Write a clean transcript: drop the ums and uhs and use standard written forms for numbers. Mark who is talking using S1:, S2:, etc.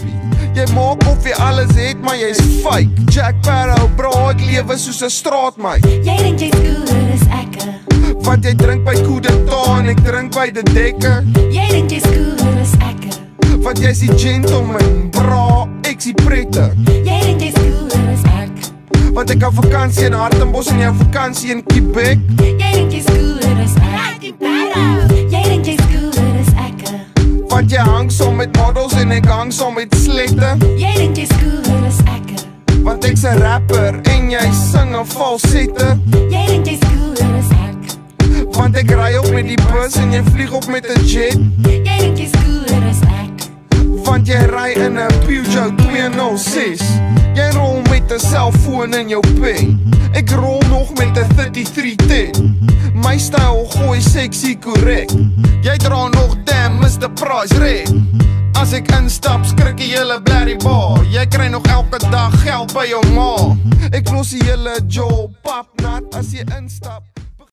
S1: Wzji. Jy maak of jy alles het, maar jy's fake. Jack Sparrow, bro, ek lewe soos 'n straatmeid.
S2: Jy dink jy's cooler as ek.
S1: Want jy drink by Kudeta en ek drink by de Dekker.
S2: Jy dink jy's cooler as ek.
S1: Want jy's die gentleman, bra, ek's die prette.
S2: Jy dink jy's cooler as ek.
S1: Want ek hou vakansie in Hartenbos en jou vakansie in Quebec.
S2: Jy dink jy's cooler as ek. Jy dink jy's cooler as ek.
S1: Want jy hang saam met models en ek hang saam met slette.
S2: Jy dink jy's cooler as ek.
S1: Want ek's 'n rapper en jy sing 'n falsette.
S2: Jy dink jy's cooler as ek.
S1: Want ek ry op met die bus en jy vlieg op met 'n jet.
S2: Jy dink jy's cooler as ek.
S1: Want jy ry in 'n Peugeot 206. Jy rol met 'n selfoon in jou pen. Ek rol nog met 'n 3310. My styl gooi sexy korrek. Jy dra nog damn Mr. Price red. As ek instap, skrik die hele blerrie bar. Jy kry nog elke dag geld by jou ma. Ek los die hele job pap nat as jy instap.